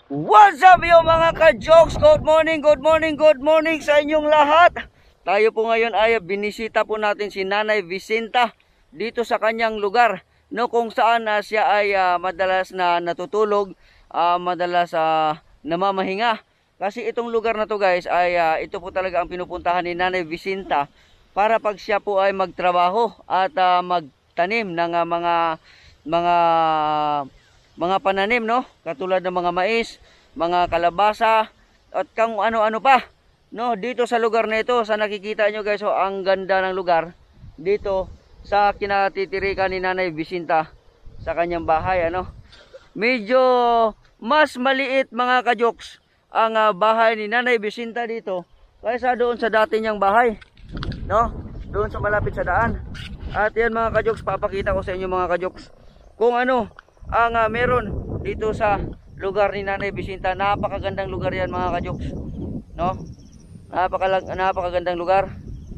What's up yo mga ka-jokes? Good morning, good morning, good morning sa inyong lahat. Tayo po ngayon ay binisita po natin si Nanay Vicinta dito sa kanyang lugar, no, kung saan siya ay madalas na natutulog, madalas namamahinga. Kasi itong lugar na to guys ay ito po talaga ang pinupuntahan ni Nanay Vicinta para pag siya po ay magtrabaho at magtanim ng mga pananim, no, katulad ng mga mais, mga kalabasa at kung ano-ano pa, no, dito sa lugar na ito. Sa nakikita nyo guys, oh, ang ganda ng lugar dito sa kinatitirikan ni Nanay Vicinta sa kanyang bahay, ano. Medyo mas maliit mga ka-jokes ang bahay ni Nanay Vicinta dito kaysa doon sa dati niyang bahay, no, doon sa malapit sa daan. At yan mga ka-jokes, papakita ko sa inyo mga ka-jokes kung ano ang meron dito sa lugar ni Nanay Vicinta. Napakagandang lugar yan mga ka-jokes, no, napakagandang lugar.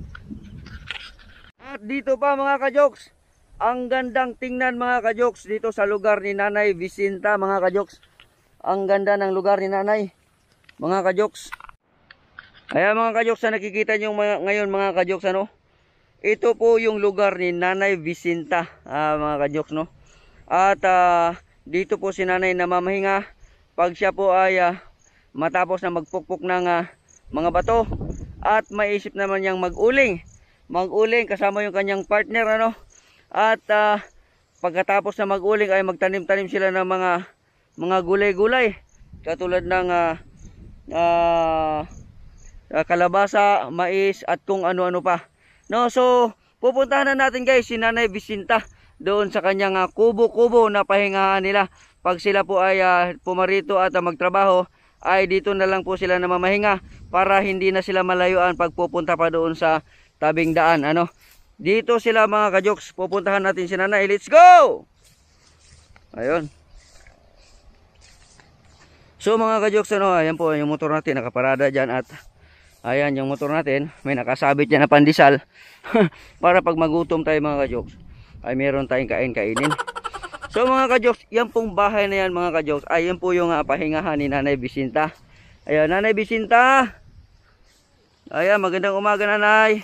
At dito pa mga ka-jokes, ang gandang tingnan mga ka-jokes dito sa lugar ni Nanay Vicinta mga ka-jokes. Ang ganda ng lugar ni Nanay mga ka-jokes. Kaya mga ka-jokes, na nakikita nyo ngayon mga ka-jokes, ano, ito po yung lugar ni Nanay Vicinta mga ka-jokes, no. At dito po si Nanay namamahinga pag siya po ay matapos na magpukpok ng mga bato at maisip naman niyang mag-uling kasama yung kanyang partner, ano. At pagkatapos na mag-uling ay magtanim-tanim sila ng mga gulay-gulay katulad ng kalabasa, mais at kung ano-ano pa, no. So pupuntahan na natin guys si Nanay Vicinta doon sa kanyang kubo-kubo na pahingahan nila. Pag sila po ay pumarito at magtrabaho, ay dito na lang po sila namamahinga para hindi na sila malayuan pag pupunta pa doon sa tabing daan, ano. Dito sila mga ka-jokes. Pupuntahan natin si Nanay. Let's go! Ayun. So mga ka-jokes, ano, ayan po yung motor natin nakaparada dyan. At ayan yung motor natin, may nakasabit dyan na pandesal para pag magutom tayo mga ka-jokes ay meron tayong kainin. So mga ka-jokes, yan pong bahay na yan mga ka-jokes, ay yan po yung pahingahan ni Nanay Vicinta. Ayan, Nanay Vicinta. Ayan, magandang umaga Nanay.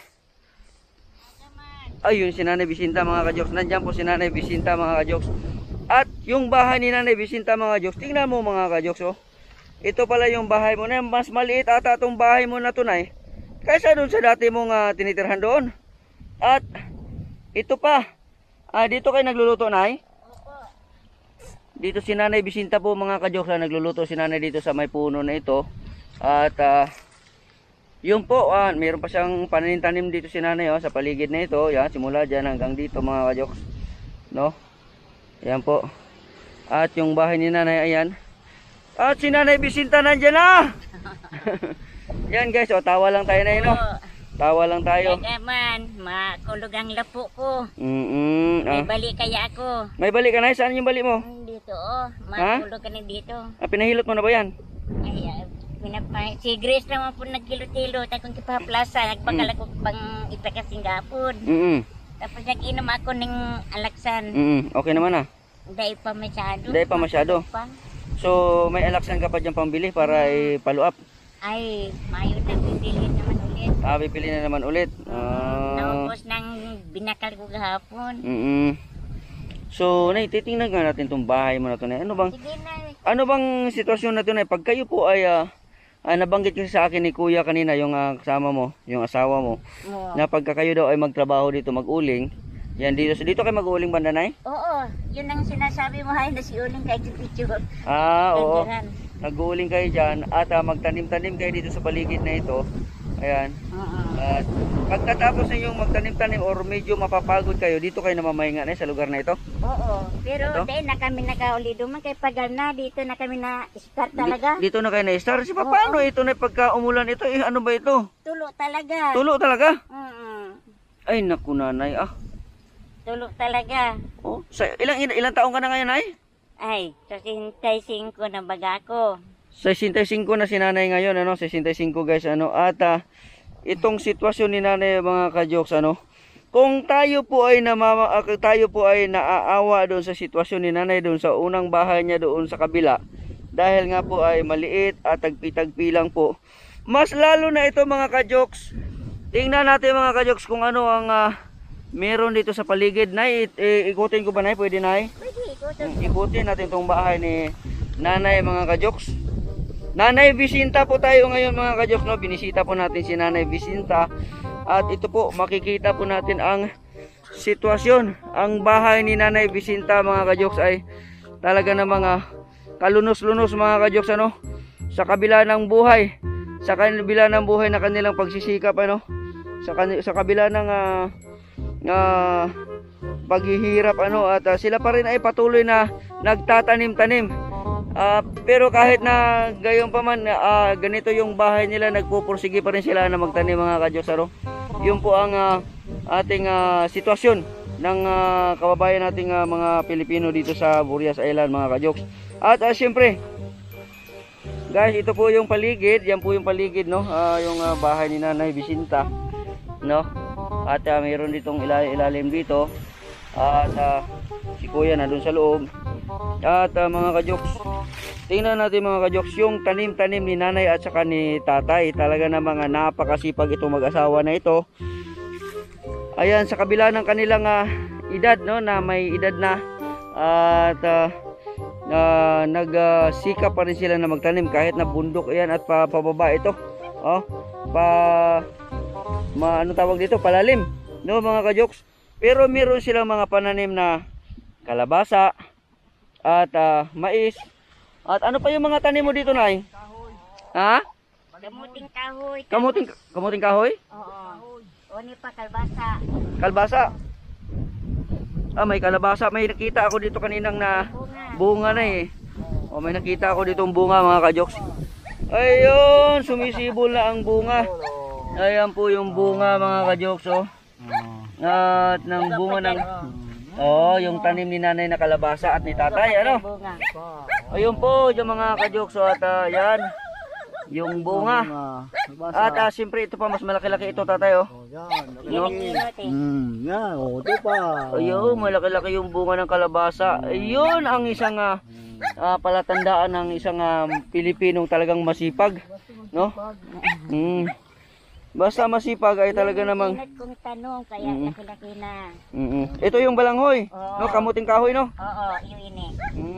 Ayun si Nanay Vicinta mga ka-jokes. Nandyan po si Nanay Vicinta mga ka-jokes. At yung bahay ni Nanay Vicinta mga ka-jokes, tingnan mo mga ka-jokes, oh. Ito pala yung bahay mo na, mas maliit ata itong bahay mo na tunay kaysa doon sa dati mong tinitirhan doon. At ito pa, dito kayo nagluluto, Nay? Opo. Dito si Nanay Vicinta po mga ka-jokes, nagluluto si Nanay dito sa may puno na ito. At yun po, mayroon pa siyang pananim-tanim dito si Nanay, oh, sa paligid na ito. Yan, simula dyan hanggang dito mga ka-jokes, no? Yan po. At yung bahay ni Nanay, ayan. At si Nanay Vicinta nandyan na. Yan guys, oh, tawa lang tayo na yun, oh. Tawa lang tayo. Naman, makulog ang lapo ko. May balik kaya ako. May balik ka na? Saan yung balik mo? Dito, oh. Makulog ka na dito. Pinahilot mo na ba yan? Ay, si Grace naman po nagkilo-tilo. Takong kipaplasa. Nagpakala ko pang ipakasing gapon. Tapos nag-inom ako ng alaksan. Okay naman ah. Dahil pa masyado. Dahil pa masyado. So may alaksan ka pa dyan pambili para i-follow up? Ay, mayo na bibili naman ulit. Bibili na naman ulit. Naubos ng binakal ko kahapon. So, Nay, titingnan nga natin itong bahay mo na ito, Nay. Ano bang sitwasyon na ito, Nay? Pag kayo po ay nabanggit kasi sa akin ni Kuya kanina, yung kasama mo, yung asawa mo, na pagka kayo daw ay magtrabaho dito, mag-uling, yan dito kayo mag-uling banda, Nay? Oo, yun ang sinasabi mo, hay, na si uling kayo sa picture. Oo. Nag-uuling kayo dyan at magtanim-tanim kayo dito sa paligid na ito. Ayan. At pagkatapos na yung magtanim-tanim or medyo mapapagod kayo, dito kayo namamahinga na sa lugar na ito? Oo. Pero dahil na kami nakauli duman kay pagal na, dito na kami na-start talaga. Dito na kayo na-start? Paano ito na pagka umulan ito? Ano ba ito? Tulo talaga. Tulo talaga? Ay naku Nanay, Tulo talaga. Oh, ilang taong ka na ngayon, Nay? Ay, 65 na baga ko. 65 na si Nanay ngayon, ano? 65 guys, ano? At itong sitwasyon ni Nanay mga ka-jokes, ano? Kung tayo po ay naaawa doon sa sitwasyon ni Nanay doon sa unang bahay niya doon sa kabila, dahil nga po ay maliit at tagpi-tagpi lang po. Mas lalo na ito mga kajoks. Tingnan natin mga kajoks kung ano ang meron dito sa paligid. Nay, ikutin ko ba nay? Pwede nay? Pwede, ikutin. Ikutin natin tong bahay ni Nanay mga kajoks. Nanay Vicinta po tayo ngayon mga kajoks, no? Binisita po natin si Nanay Vicinta. At ito po, makikita po natin ang sitwasyon. Ang bahay ni Nanay Vicinta mga kajoks ay talaga na mga kalunos-lunos mga kajoks, ano? Sa kabila ng buhay, sa kabila ng buhay na kanilang pagsisikap, ano? Sa kabila ng paghihirap, ano? At sila pa rin ay patuloy na nagtatanim-tanim. Pero kahit na gayon pa man, ganito yung bahay nila, nagpupursige pa rin sila na magtanim mga kajoks, ano? Yun po ang ating sitwasyon ng kababayan nating mga Pilipino dito sa Burias Island mga kajoks. At siyempre guys, ito po yung paligid, yan po yung paligid, no? Yung bahay ni Nanay Vicinta, no? At mayroon ditong ilalim dito. At si Kuya na dun sa loob. At mga kajoks, tingnan natin mga kajoks yung tanim-tanim ni Nanay at saka ni Tatay. Talaga na mga napakasipag itong mag-asawa na ito. Ayan, sa kabila ng kanilang edad, no, na may edad na, at nagsikap pa rin sila na magtanim kahit na bundok yan at pababa ito. Ano tawag dito? Palalim, no mga kajoks. Pero meron silang mga pananim na kalabasa at mais. At ano pa yung mga tanim mo dito, Nay? Ha? Kamuting kahoy. Kamuting kahoy? Oo. Oni pa kalbasa. Kalbasa. May kalabasa. May nakita ako dito kaninang na bunga na eh. May nakita ako ditong bunga mga kajoks. Ayun, sumisibol na ang bunga. Ayan po yung bunga mga kajoks, oh. At ng bunga ng yung tanim ni Nanay na kalabasa at ni Tatay, ano? Ayun po, yung mga kajoks, at yan yung bunga. At siyempre ito pa, mas malaki-laki ito, Tatay, oh. Ito pa. Ayun, malaki-laki yung bunga ng kalabasa. Ayun ang isang palatandaan ng isang Pilipinong talagang masipag, no? Basta masipag ay talaga namang kung tanong kaya laki-laki na. Ito yung balanghoy, no? Kamuting kahoy, no? Oo, yun ini.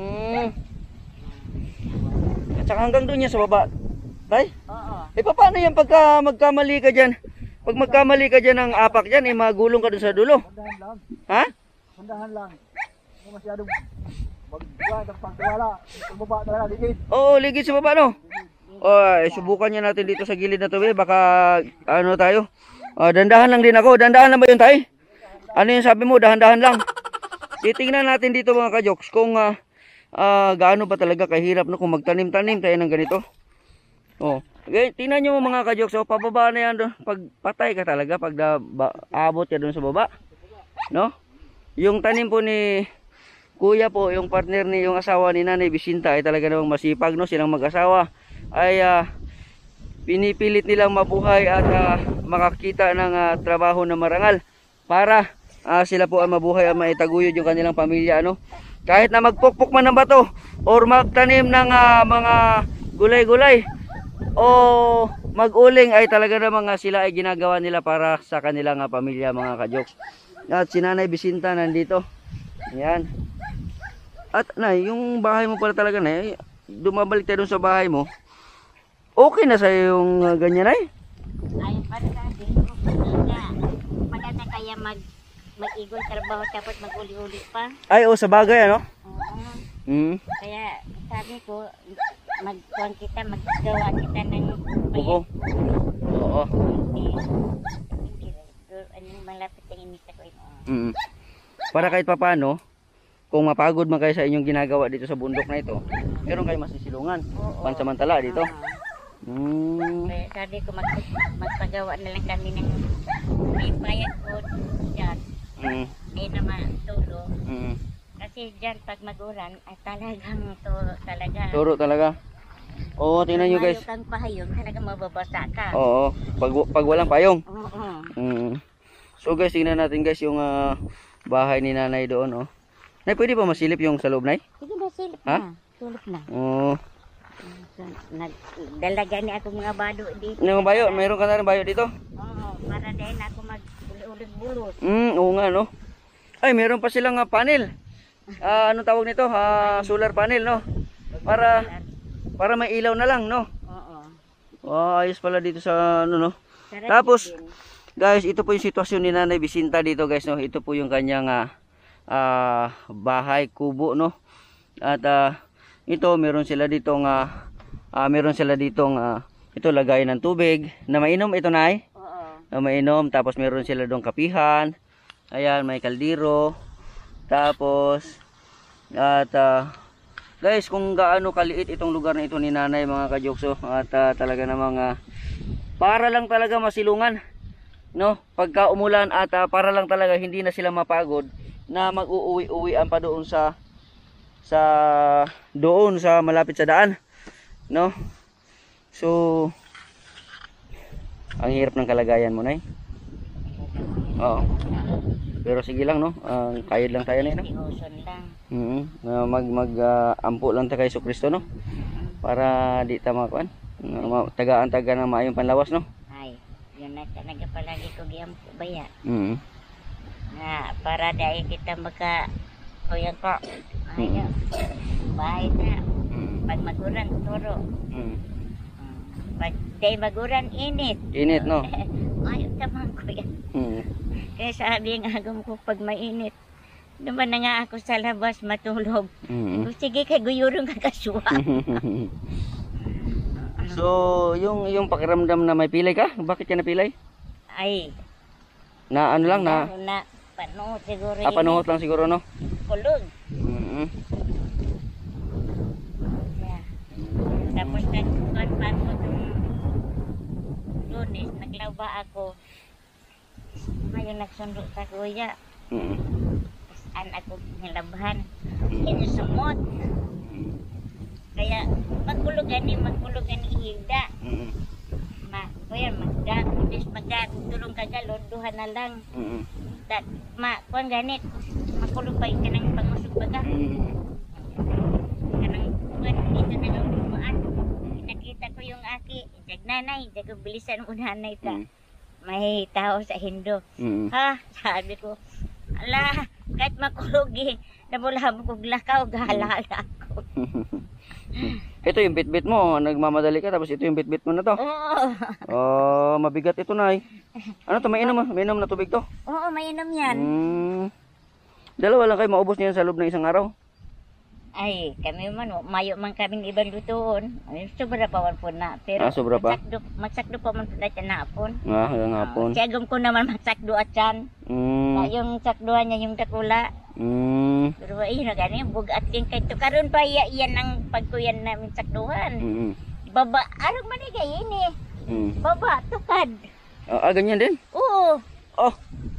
At saka hanggang doon yan sa baba. Tay? Oo. Paano yan pagka magkamali ka dyan? Pag magkamali ka dyan ng apak dyan, magulong ka doon sa dulo. Handahan lang. Ha? Handahan lang. Hindi masyadong magbuwan ng pagkawala. Pagbaba talaga, ligid. Oo, ligid sa baba, no? Subukan niya natin dito sa gilid na to, baka ano tayo. Dandahan lang din ako. Dandahan lang ba yun, Tay? Ano yung sabi mo? Dahan-dahan lang. Titingnan natin dito mga kajoks kung gaano ba talaga kahirap, no, kung magtanim-tanim tayo ng ganito. Okay, tingnan nyo mga kajoks, pababa na yan doon. Pag patay ka talaga pag abot ka doon sa baba, no? Yung tanim po ni Kuya po, yung partner ni yung asawa ni Nanay Vicinta ay talaga namang masipag, no? Silang mag-asawa ay pinipilit nilang mabuhay at makakita ng trabaho na marangal para sila po ay mabuhay at maitaguyod yung kanilang pamilya, ano? Kahit na magpukpok man ng bato or magtanim ng mga gulay-gulay o mag-uling ay talaga namang sila ay ginagawa nila para sa kanilang pamilya mga kajoks. At si Nanay Vicinta nandito. Ayan. At yung bahay mo pala talaga na, dumabalik tayo dun sa bahay mo. Okay na sa yung ganyan ay? Ay, para sa akin, maganda kaya mag-igol trabaho tapos mag-uli-uli pa. Ay, sa bagay, ano? Oo. Kaya sabi ko, magkuhan kita, maggawa kita ng Buko. Oo. Anong malapit ang imita ko ito. Para kahit papano, kung mapagod man kayo sa inyong ginagawa dito sa bundok na ito, meron kayo masisilungan. Pansamantala dito. Kaya sabi ko magpagawa na lang kami ng may bayad ko dyan. Hindi naman tulo. Kasi dyan pag mag-ulan ay talagang talaga. Turo talaga. Oo, tingnan nyo guys. Kang pahayong talaga mababasa ka. Oo, pag walang payong. Oo. So guys, tingnan natin guys yung bahay ni Nanay doon, oh. Nay, pwede ba masilip yung sa loob, Nay? Sige na, silip Ha? na. Silip na. Oo. Nagdalaga ni ako mga bado dito. Yung bayo, mayroon ka na rin bayo dito? Oo, para dahil ako mag-ulit-bulos. Oo nga, no? Ay, meron pa silang panel. Anong tawag nito? Solar panel, no? Para may ilaw na lang, no? Oo. Ayos pala dito sa ano, no? Sarap Tapos, din. guys, ito po yung sitwasyon ni Nanay Bisinta dito, guys, no? Ito po yung kanyang bahay kubo, no? At ito, meron sila ditong ito, lagay ng tubig na mainom. Ito, Nay? Oo. Na mainom. Tapos meron sila doong kapihan. Ayan, may kaldero. Tapos at guys, kung gaano kaliit itong lugar na ito ni Nanay, mga kajokso, at talaga namang para lang talaga masilungan, no? Pagka umulan, at para lang talaga hindi na sila mapagod na mag-uuwi-uwian pa doon sa malapit sa daan, no? So ang hirap ng kalagayan mo, Nay. Oo. Pero sige lang, no? Kayod lang tayo, Nay, no? Tiuson lang. Ampo lang tayo kay Jesucristo, no? Para di ta makuan. Tagaan-taga na maayong panlawas, no? Ay, yun na talaga palagi ko giampo baya. Mm. Para dahil kita kuya ko. Ayo. Bahay na. Pag maguran, turo. Pag day maguran, init. Init, no? Ayaw tamang kuya. Kaya sabi nga agam ko, pag mainit, naman na nga ako sa labas matulog. Sige, kay guyurong kakasuwa. So, yung pakiramdam na may pilay ka? Bakit ka napilay? Ay. Na ano lang, na Panuot siguro. panuhot lang siguro, no? Kulog. Mm-hmm. Yeah. Tapos nagkuhan pa ako itong Lunes, naglaba ako. Ngayon nagsundo sa kuya. Saan ako nilabahan? Sinusumot. Kaya magkulog gani ihigda. Kuya, tulong kagalod, duha na lang. Kuan ganit, makulog pa ka ng pangusog baga. Kanang kuan, dito na lang dumaan. Nakita ko yung aki, nanay, bilisan mo nanay ta. May tao sa Hindo. Ha, sabi ko, ala, kahit makulog nabula mo kong lakaw, gahala ako. Ito yung bitbit mo, nagmamadali ka, tapos ito yung bitbit mo na to. Oo. Mabigat ito, Nay. Ano to, may inom na tubig to? Oo, may inom yan. Dalawa lang kayo, maubos niyan sa loob ng isang araw. Ay, kami man, mayo man kaming ibang lutoon. Ay, sobra pa man po na. Pero sobra pa? magsakdo pa man po na na hapon. Hanggang hapon. Siyagom ko naman magsakdo at yan. Yung sakduhan niya yung takula. Pero ayun na gani, bugat din kayo. Karoon pa yan ang pagkuyan namin sakduhan. Baba, arog manigay yun eh. Baba, tukad. Ganyan din? Oo. Oh.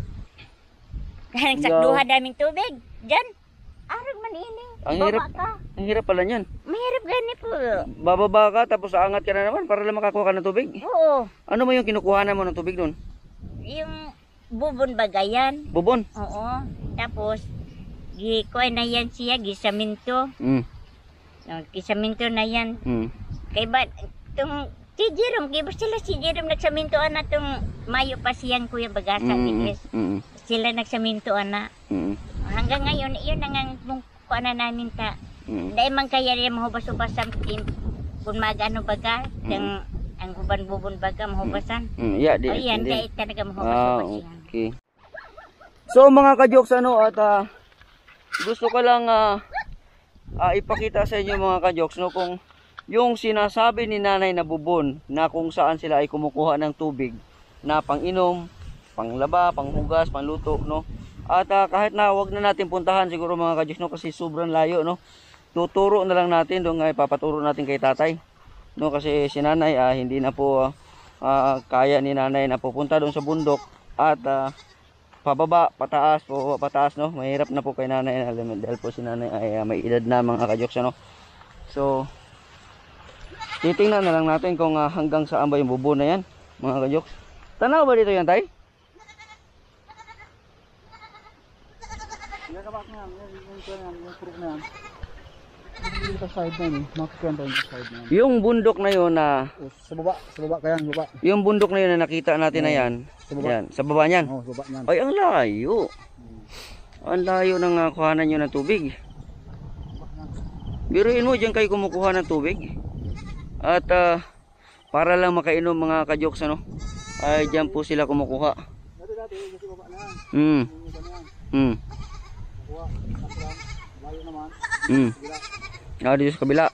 Kaya nagsakduhan daming tubig. Diyan. Arog man ini. Ang hirap pala niyan. Mahirap gani po. Bababa ka, tapos aangat ka na naman para lang makakuha ka ng tubig. Oo. Ano mo yung kinukuhanan mo ng tubig doon? Yung bubon bagayan. Bubon? Oo. Tapos, gikuha na yan siya, gisaminto. Gisaminto na yan. Kaya ba, itong si Jerome, giba sila si Jerome nagsamintoan na itong mayo pa siyang kuya bagasa. Sila nagsamintoan na. Hanggang ngayon, yun ang kuha na namin ta. Dahil man kaya rin mahubas-hubasan kung magano baga, ang uban-bubon baga mahubasan. Ayan, dahil talaga mahubas-hubas yan. Okay. So mga ka-jokes, at gusto ko lang ipakita sa inyo mga ka-jokes, no, kung yung sinasabi ni Nanay na bubon na kung saan sila ay kumukuha ng tubig na pang-inom, panglaba, panghugas, panluto, no. At kahit na wag na natin puntahan siguro mga ka-jokes, no, kasi sobrang layo, no. Tuturo na lang natin doon, ipapaturo natin kay tatay, no, kasi si Nanay hindi na po kaya ni Nanay na pupunta doon sa bundok at pababa, pataas, pataas, no. Mahirap na po kay Nanay dahil po si Nanay ay may edad na mga ka-jokes, no. So titingnan na lang natin kung hanggang saan ba yung bubon na yan mga ka-jokes. Tanaw ba dito yan, Tay? Dito sa side na yun, makikwento yung side na yun. Yung bundok na yun na, Oh, sa baba kaya, baba. yung bundok na yun na nakita natin na yan, Sa baba. yan, sa baba niyan. Oh, sa baba niyan. Ay, ang layo. Ang layo ng kuhanan nyo ng tubig. Biruin mo, dyan kayo kumukuha ng tubig. At para lang makainom mga kajoks, ano, ay dyan po sila kumukuha. Dati, kasi baba na yan. Hmm. Yung ganyan. Hmm. Kuha, kasi lang, layo naman. Hmm. Dito sa kabila.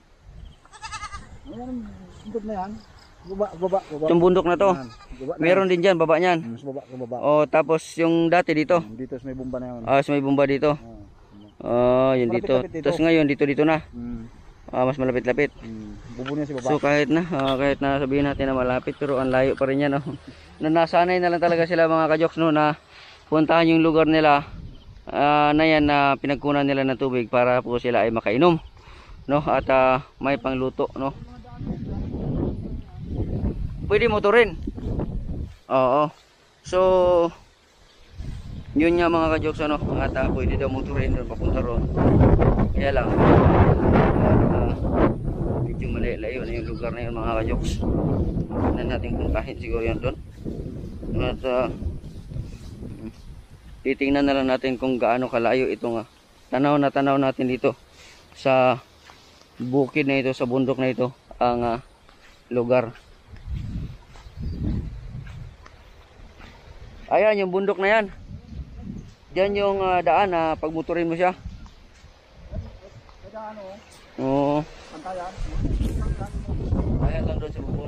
Ayan, bundok na yan. Baba. Itong bundok na to. Yan, baba na Meron din dyan, baba niyan. yan. Sa baba. O, tapos yung dati dito. Dito sa may bomba na yun. Sa may bomba dito. Yun dito. Malapit-lapit dito. Tapos ngayon, dito na. Mm. Mas malapit-lapit. Bubo niya si baba. So kahit na sabihin natin na malapit, pero ang layo pa rin yan, no? Nasanay na lang talaga sila mga kajoks, no, na puntahan yung lugar nila na yan na pinagkunan nila ng tubig para po sila ay makainom, no, at may pangluto, no. Pwede motorin. Oo. So yun nga mga kajoks, ano, at pwede daw motorin doon papunta roon. Kaya lang medyo malayo na yung lugar na yun mga kajoks. Tignan natin puntahin siguro yun doon. At titingnan na lang natin kung gaano kalayo itong tanaw natin dito sa bukid na ito, sa bundok na ito, ang lugar. Ayan yung bundok na yan. Diyan yung daan na pagmotorin mo siya. Kaya ano, Oo. pantayan. Ayan lang doon sa bubon.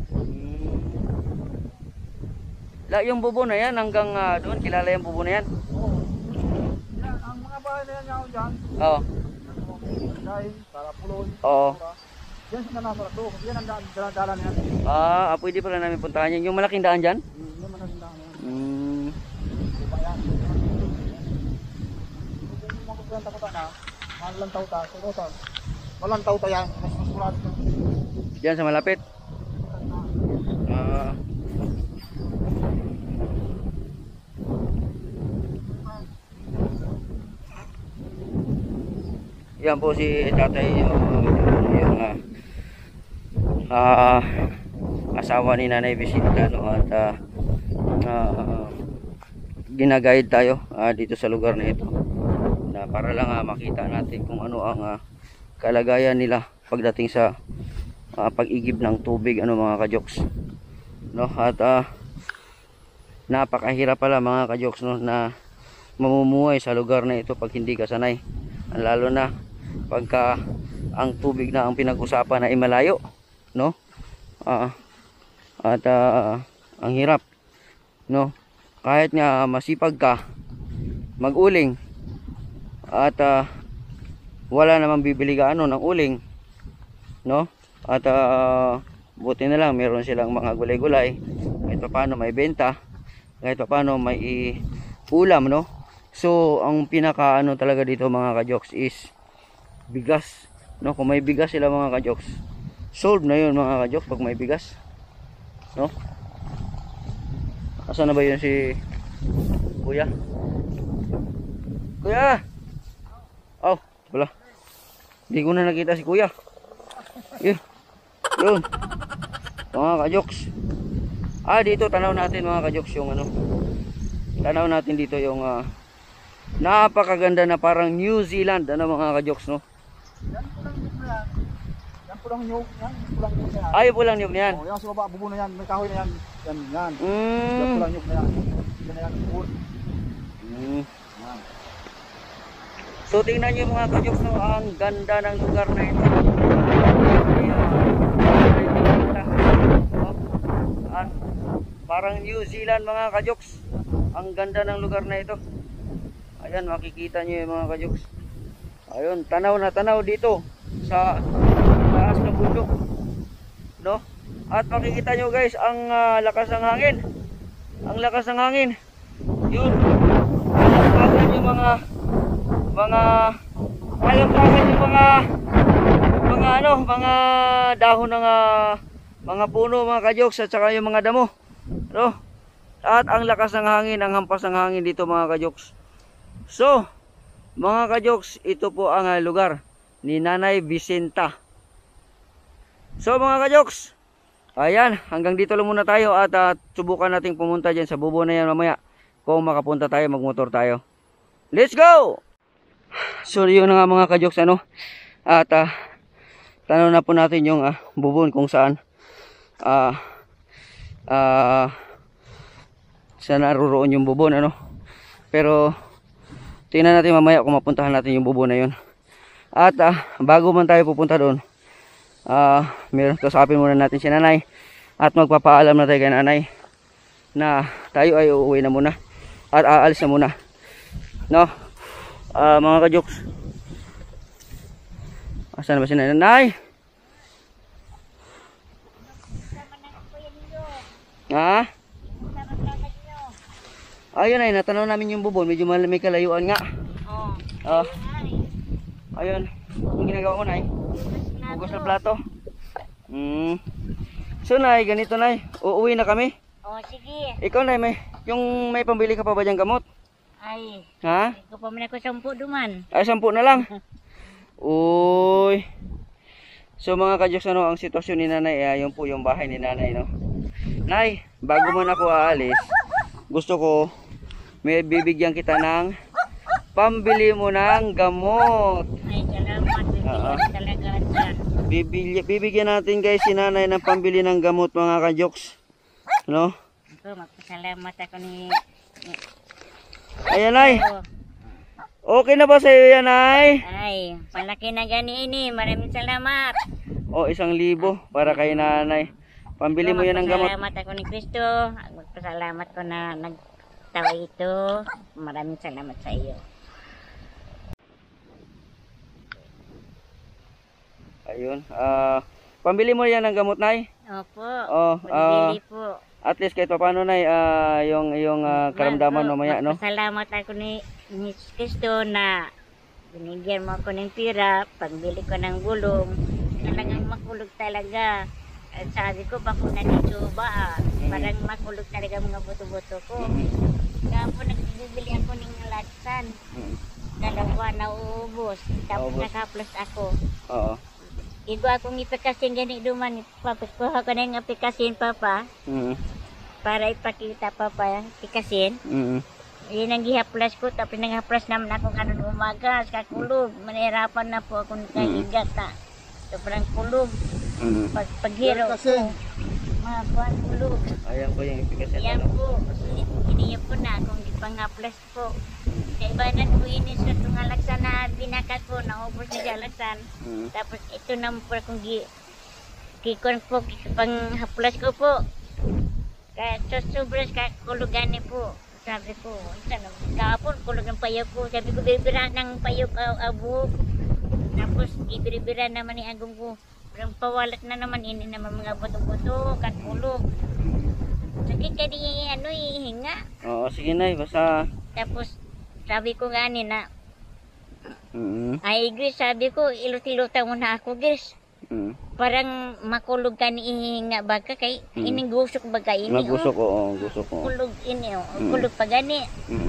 Yung bubon na yan hanggang doon, kilala yung bubon na yan. Oo. Yan, ang mga bahay na yan yaw dyan. Oo. Dahil, para puloy. Oo. Yan sa nanasara to. Yan ang dala na yan. Pwede pala namin puntahan yan. Yung malaking daan dyan? Yan man ang dala na yan. Hmm. Bayan. Kung makukwenta ko na, malang tao ta. Malang tao ta yan. Mas masulat. Diyan sa malapit. Yan po si tatay, yung asawa ni Nanay Bisita, no, at ginaguide tayo dito sa lugar na ito, na para lang makita natin kung ano ang kalagayan nila pagdating sa pag-igib ng tubig, ano mga kajoks, no. At napakahirap pala mga kajoks, no, na mamumuhay sa lugar na ito pag hindi ka sanay, lalo na pagka ang tubig na ang pinag-usapan na malayo, no. Ang hirap, no, kahit nga masipag ka mag-uling at wala namang bibili ka ng uling, no, at buti na lang meron silang mga gulay-gulay, kahit paano may benta, kahit paano may ulam, no. So ang pinaka talaga dito mga kajoks is bigas, no. Kung may bigas sila mga kajoks, solve na yun mga kajoks pag may bigas, no. Asan na ba yun si kuya? Kuya! Oh, wala. Hindi ko na nakita si kuya. Yun. Mga kajoks. Dito tanaw natin mga kajoks yung tanaw natin dito yung napakaganda na parang New Zealand, mga kajoks, no. Yan pulang nyug. Yan pulang nyug na yan. Pulang nyug na yan. Oh, yan sa baba, bubo na yan. May kahoy na yan. Yan. Yan Mm. pulang nyug na yan. Yan na yan. Bubon. Mm. Yan. So tingnan nyo mga kajoks, no, ang ganda ng lugar na ito. Parang New Zealand mga kajoks. Ang ganda ng lugar na ito. Ayan, makikita nyo yung mga kajoks. Ayun, tanaw na tanaw dito sa taas ng bundok, no. At makikita nyo guys ang lakas ng hangin. Ang lakas ng hangin. Yun. Alampagan yung mga alampagan yung mga dahon ng mga puno mga kajoks, at saka yung mga damo, no. At ang lakas ng hangin, ang hampas ng hangin dito mga kajoks. So mga kajoks, ito po ang lugar ni Nanay Vicenta. So mga kajoks, ayan, hanggang dito lang muna tayo at subukan nating pumunta dyan sa bubo na yan mamaya. Kung makapunta tayo, magmotor tayo. Let's go! So yun na nga mga kajoks, ano, at tanaw na po natin yung bubon kung saan saan naroon yung bubon, ano. Pero tingnan natin mamaya kung mapuntahan natin yung bubon na yun. At bago man tayo pupunta doon, meron kasapin muna natin si nanay at magpapaalam na tayo kay nanay na tayo ay uuwi na muna at aalis na muna, no. Mga kajoks, asan na ba si nanay? Ha? Ayun ay, natanaw namin yung bubon, medyo may kalayuan nga. Ayun, yung ginagawa ko, nay, hugas na plato. So nay, ganito nay, uuwi na kami. Sige. Ikaw nay, may pambili ka pa ba diyang gamot? Ay, Ha? ikaw pa man ako 10 duman. Ay, 10 na lang. Uy. So mga kajoks, ano, ang sitwasyon ni nanay, yun po yung bahay ni nanay, no. Nay, bago man ako aalis, gusto ko may bibigyan kita ng pambili mo ng gamot. Ay, salamat. Talaga dyan. Bibigyan natin guys si nanay ng pambili ng gamot mga kajoks, no. Ako, magpasalamat ako ni... Ayan nay. Okay na ba sa iyo yan nay? Ay, malaki na gani ini. Maraming salamat. O, 1,000 para kay nanay. Pambili mo yan ng gamot. Magpasalamat ako ni Kristo. Magpasalamat ko na nagtawa ito. Maraming salamat sa iyo. Ayun. Pambili mo yan ng gamot nay? Opo. Oh, Magbili po. at least kahit paano nay, yung karamdaman mamaya, no? Salamat ako ni Kristo na binigyan mo ako ng pira, pagbili ko ng gulong. Talagang makulog talaga. At sabi ko, bako na dito ba? Parang makulog talaga mga buto-buto ko. Kaya po nagbibili ako ng laksan. Dalawa na uubos. Tapos nakaplos ako. Oo. Igo akong ipikasin gani duman. Papakuha ko na yung ipikasin, Papa. Para ipakita, Papa, ipikasin. Yun ang gihaplas ko. Tapos nanghaplas naman ako kanon umaga. Kakulog. Manihirapan na po akong kahigata. Sobrang kulog. Paghiro ko. Mga buwan kulog. Ayan po yung ipikasin. Ayan po. Iniyap ko na akong ipanghaplas po. Kaibanan ko ini sa tungalaksan na binaka ko, naubos na galaksan. Tapos ito naman po akong kikon po, panghaplas ko po. Kaya sobras kakulugan po. Sabi ko, kahapon kulog ng payok ko. Sabi ko, bibira ng payok abuk. Tapos ibiribira naman ni agong ko. Parang pawalat na naman, ini naman mga buto-buto, katulog. Sakit ka di hinga. Oo, sige na, basta. Tapos sabi ko nga na, ay Gris, sabi ko, ilut-ilutan mo na ako, Gris. Parang makulog ka ni ihinga baga kay ining gusok baga ini. Magusok ko, gusok ko. Kulog ini, kulog pa gani.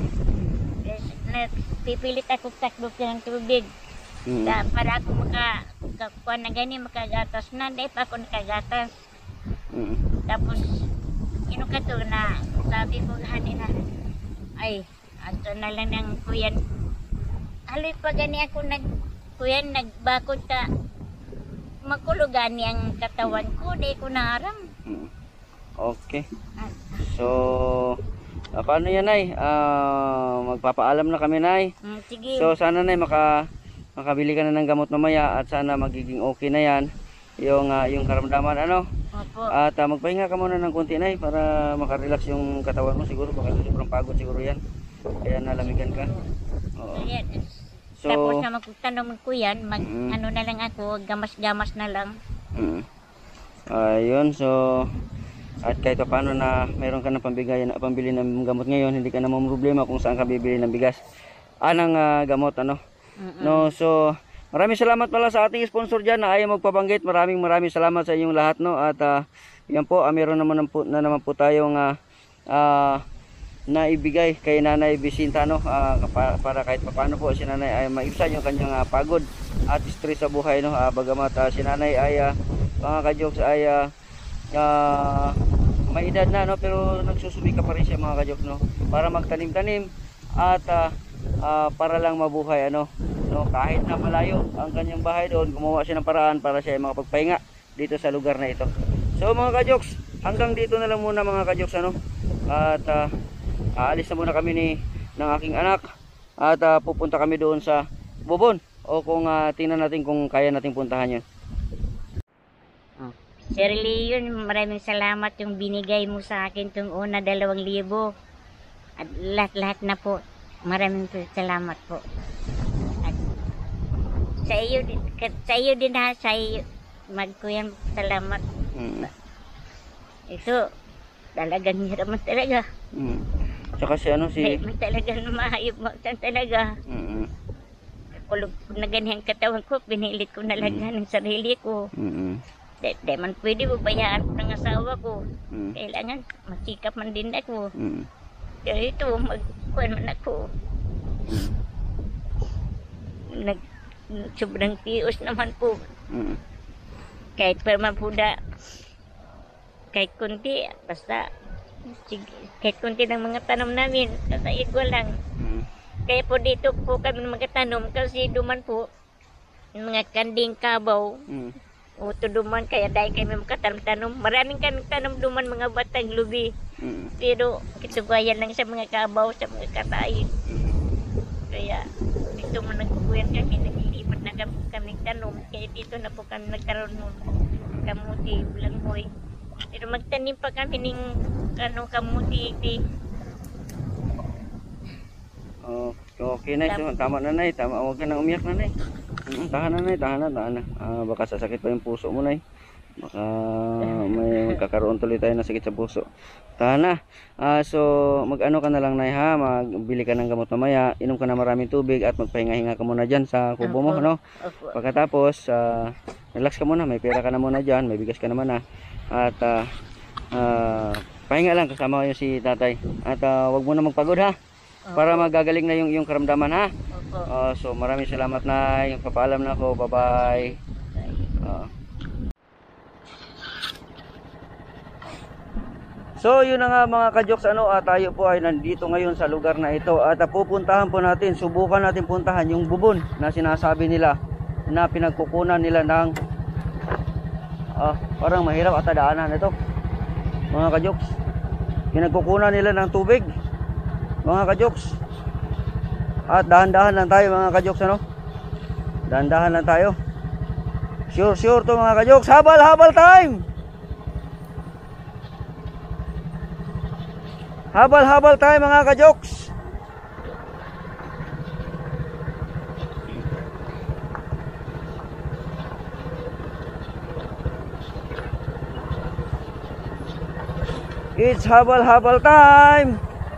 Pipilit ako takbo ng tubig. Para ako makakuha na gani, makagatas na. Dahil pa ako nakagatas. Tapos, ino ka to na, sabi ko gani na, ay, ato na lang ng kuyan. Haloy pa gani ako kuyan, nagbakod ta. Makulugan ang katawan ko, di ko naharam. Okay. So, paano yan, Nay? Magpapaalam na kami, Nay. Sige. So, sana, Nay, makabili ka na ng gamot mamaya at sana magiging okay na yan. Yung karamdaman, ano? Opo. At magpahinga ka muna ng konti, Nay, para makarelax yung katawan mo. Siguro, baka sobrang pagod siguro yan. Kaya nalamigan ka. Oo. Ayan. So, tapos na magtanong ko yan, ano na lang ako, gamas-gamas na lang. Ayun, so at kahit pa paano na meron ka ng pambili ng gamot ngayon, hindi ka na problema kung saan ka bibili ng bigas. Anang gamot, ano? No, so maraming salamat pala sa ating sponsor dyan na ayaw magpabanggit. Maraming salamat sa inyong lahat, no? At yan po, meron naman po tayong na ibigay kay Nanay Bisinta, no? Para kahit paano po si Nanay ay maibsan yung kanyang pagod at stress sa buhay, no? Bagamat si Nanay ay mga kajoks ay may edad na, no? Pero nagsusumika pa rin siya, mga kajoks, no? Para magtanim-tanim at para lang mabuhay, ano, no? Kahit na malayo ang kanyang bahay doon, gumawa siya ng paraan para siya ay makapagpahinga dito sa lugar na ito. So mga kajoks, hanggang dito na lang muna, mga kajoks, ano? At aalis na muna kami ng aking anak at pupunta kami doon sa Bubon, o kung tingnan natin kung kaya nating puntahan yun. Sir Leon, maraming salamat yung binigay mo sa akin itong una 2,000. At lahat-lahat na po. Maraming salamat po. At sa iyo din ha, sa iyo, magkuyang salamat. Ito, talagang hirap man talaga. Tsaka si ano si... May talagang mahayop mo talaga. Kulog na ganyan katawan ko, pinilit ko na lang ng sarili ko. Di man pwede mo bayaan ng asawa ko. Kailangan masikap man din ako. Pero ito, magkuhan man ako. Sobrang tios naman po. Kahit permapuda, kahit kunti, basta kahit kunti ng mga tanom namin, kasaid ko lang. Kaya po dito po kami magtanom kasi duman po mga kanding kabaw. O duman kaya dahil kami magtanom. Maraming kami tanom duman mga batang lubi. Pero kitubayan lang sa mga kabaw, sa mga katayin. Kaya dito man nagkukuyan kami, naglilipat na kami tanom. Kaya dito na po kami nagkaroon ng kamuti, bulanghoy. Pero magtanim pa kami ng kamuti. Okay na, tama na, Nay. Tama, huwag ka nang umiyak, Nanay. Tahan na, Nay, tahan na. Baka sasakit pa yung puso mo, Nay. Baka may magkakaroon tuloy tayo ng sakit sa puso. Tahan na. So mag-ano ka na lang, Nay, ha. Magbili ka ng gamot mamaya, inom ka na maraming tubig at magpahinga-hinga ka muna dyan sa kubo mo, no? Pagkatapos relax ka muna, may pera ka na muna dyan, may bigas ka naman na. At pahinga lang, kasama ko yung si tatay. At wag mo na magpagod, ha, para magagaling na yung karamdaman, ha. So maraming salamat, Nay. Papaalam na ako. Bye bye. So yun na nga, mga kajoks, tayo po ay nandito ngayon sa lugar na ito at pupuntahan po natin, subukan natin puntahan yung bubon na sinasabi nila na pinagkukunan nila ng parang mahirap at daanan ito, mga kajoks. Pinagkukunan nila ng tubig, mga kajoks. At dahan-dahan lang tayo, mga kajoks, dahan-dahan lang tayo. Sure to, mga kajoks. Habal time. Habal tayo, mga kajoks. It's habal time.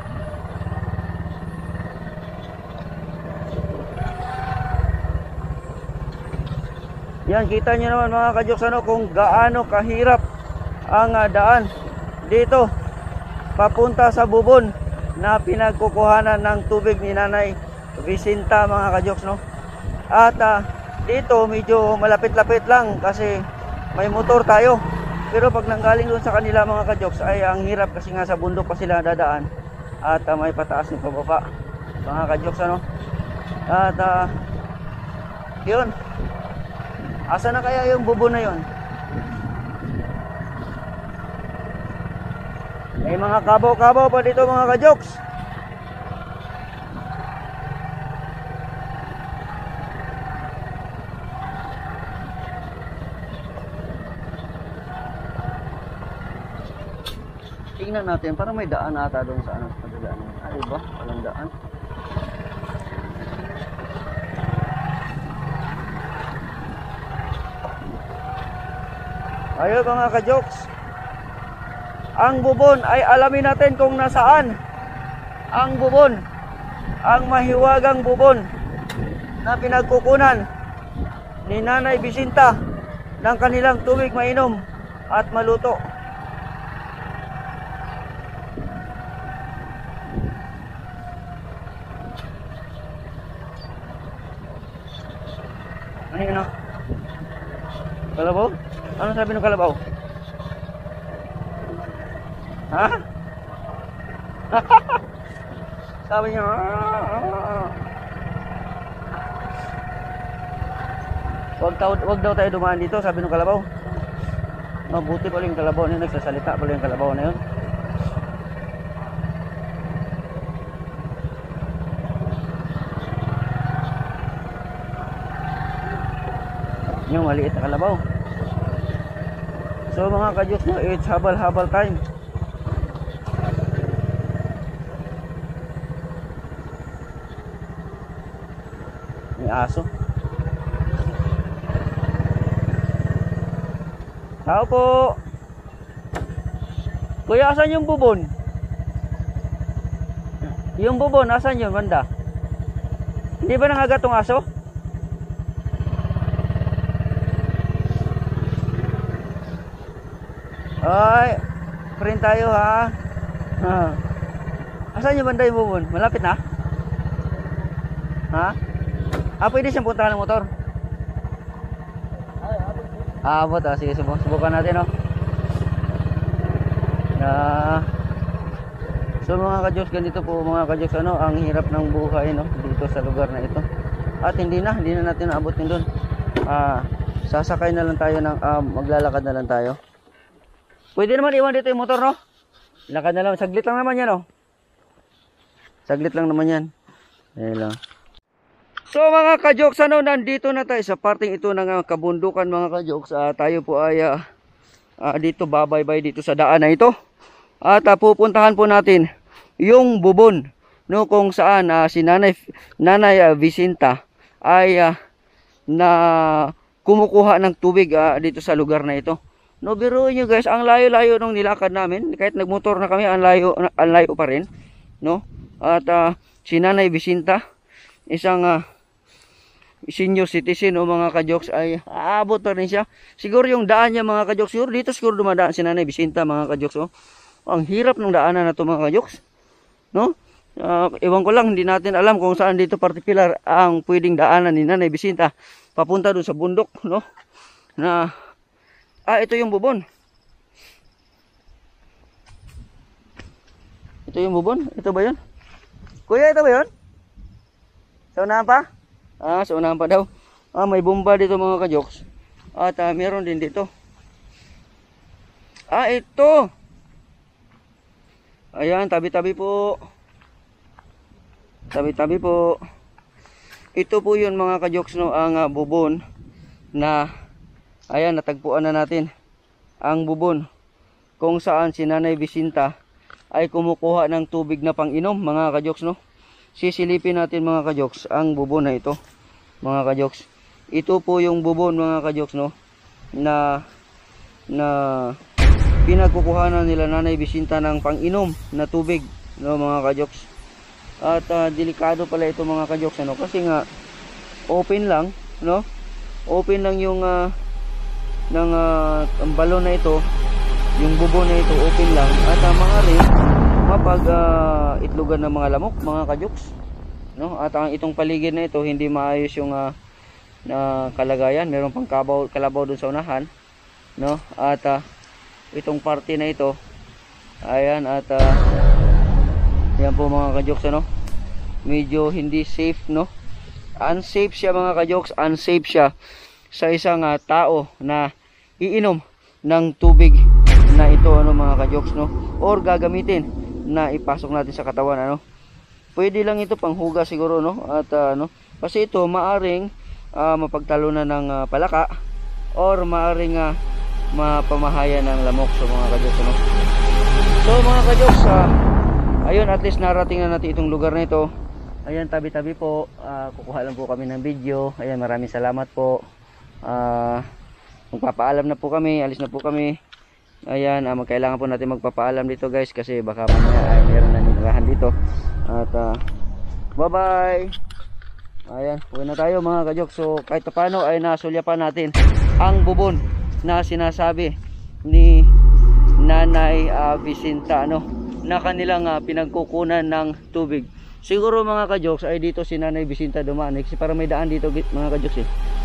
Yan, kita nyo naman, mga kajoks, kung gaano kahirap ang daan dito papunta sa bubon na pinagkukuhanan ng tubig ni Nanay Bisinta, mga kajoks, At dito medyo malapit-lapit lang kasi may motor tayo. Pero pag nanggaling doon sa kanila, mga kajoks, ay ang hirap kasi nga sa bundok pa sila dadaan at may pataas ng pababa, mga kajoks, At yun, asa na kaya yung bubon na yun? May mga kabaw-kabaw pa dito, mga kajoks. Tingnan natin, parang may daan ata doon sa pagdadaan. Ay ba? Walang daan. Ayun, mga kajoks. Ang bubon ay alamin natin kung nasaan ang bubon, ang mahiwagang bubon na pinagkukunan ni Nanay Bisinta ng kanilang tubig mainom at maluto. Ano yun, no? Kalabaw? Ano sabi ng kalabaw? Ha? Sabi niya, wag daw tayo dumaan dito, sabi ng kalabaw. Mabuti pala yung kalabaw na yun, nagsasalita pala yung kalabaw na yun. Yung maliit na kalabaw. So mga kadyos, no, it's habal-habal time. May aso. Tao po. Kuya, asan yung bubon? Yung bubon, asan yun, banda? Hindi ba nangagat tong aso? Ay, print tayo ha. Asan yung banda yung bubon? Malapit na? Ha? Pwede siyang puntahan ng motor? Abot, sige, subukan natin, no? So mga kadyos, ganito po mga kadyos, ano, ang hirap ng buhay, no, dito sa lugar na ito. At hindi na natin naabotin doon. Sasakay na lang tayo ng, maglalakad na lang tayo. Pwede naman iwan dito yung motor, no? Lakad na lang, saglit lang naman yan, no? Saglit lang naman yan. Ayan lang. So mga kajoks, ano, nandito na tayo sa parting ito ng kabundukan mga kajoks. Tayo po ay dito babaybay dito sa daan na ito. At pupuntahan po natin yung bubon, no, kung saan si Nanay Vicinta ay na kumukuha ng tubig dito sa lugar na ito. No, biruin nyo guys, ang layo-layo nung nilakad namin. Kahit nagmotor na kami, ang layo pa rin, no? At si Nanay Vicinta, isang senior citizen o mga kajoks, ay aabot na rin siya. Siguro yung daan niya mga kajoks, siguro dumadaan si Nanay Vicinta mga kajoks, oh. Ang hirap ng daanan na to mga kajoks, no? Ewan ko lang, hindi natin alam kung saan dito particular ang pwedeng daanan ni Nanay Vicinta papunta doon sa bundok, no? Na ito yung bubon. Ito yung bubon, ito ba 'yun? Kuya, ito ba 'yun? Sa unahan pa? Sa unahan pa daw. May bomba dito mga kajoks. At meron din dito. Ito. Ayan, tabi-tabi po. Tabi-tabi po. Ito po yun mga kajoks, no, ang bubon na, ayan, natagpuan na natin. Ang bubon kung saan si Nanay Vicinta ay kumukuha ng tubig na pang-inom mga kajoks, no. Sisilipin natin mga kajoks ang bubon na ito mga kajoks. Ito po yung bubon mga kajoks, no, na pinagkukuhanan nila Nanay Vicinta ng pang-inom na tubig, no mga kajoks. At delikado pala ito mga kajoks, ano, kasi nga open lang, no, open lang yung ng balon na ito, yung bubon na ito open lang, at maaari mapag itlogan ng mga lamok mga kajoks, no. At ang itong paligid na ito hindi maayos yung na kalagayan, meron pang kalabaw doon sa unahan, no. At itong parte na ito, ayan, at yan po mga kajoks, ano, medyo hindi safe, no, unsafe siya mga kajoks, unsafe siya sa isang tao na iinom ng tubig na ito, ano mga kajoks, no, or gagamitin na ipasok natin sa katawan, ano. Pwede lang ito panghugas siguro, no, at kasi ito maaring mapagtalunan ng palaka or maaring mapamahayan ng lamok, so mga kajoks, ano. So mga kajoks, ayun, at least narating na natin itong lugar na ito. Ayan, tabi-tabi po, kukuha lang po kami ng video. Ayan, maraming salamat po. Magpapaalam na po kami, alis na po kami. Ayan, magkailangan po natin magpapaalam dito guys, kasi baka mamaya ay meron na nirahan dito. At bye bye. Ayan, uwi na tayo mga kajoks. So kahit paano ay nasulyapan natin ang bubon na sinasabi ni Nanay Vicinta, ano, na kanilang pinagkukunan ng tubig. Siguro mga kajoks ay dito si Nanay Vicinta dumaan, kasi para may daan dito mga kajoks,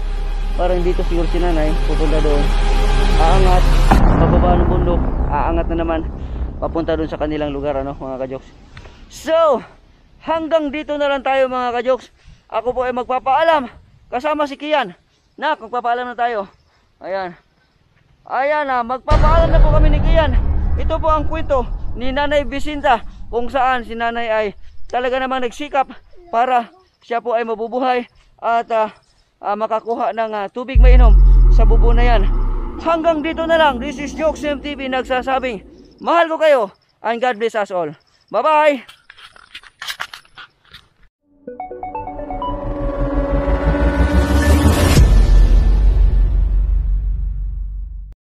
Parang dito siguro si nanay, pupunta doon. Aangat, pababa ng bundok, aangat na naman, papunta doon sa kanilang lugar, ano mga kajoks. So, hanggang dito na lang tayo mga kajoks. Ako po ay magpapaalam, kasama si Kian. Nak, magpapaalam na tayo. Ayan. Ayan na, magpapaalam na po kami ni Kian. Ito po ang kwento ni Nanay Bisinta, kung saan si nanay ay talaga namang nagsikap para siya po ay mabubuhay at makakuha ng tubig mainom sa bubo na yan. Hanggang dito na lang. This is Jokesem TV nagsasabing mahal ko kayo and God bless us all. Bye bye.